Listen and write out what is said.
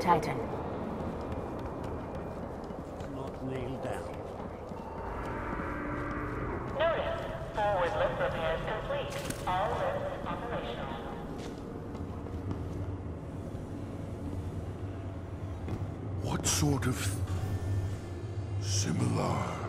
Titan. Not nailed down. Notice. Forward lift repairs complete. All lifts operational. What sort of... similar...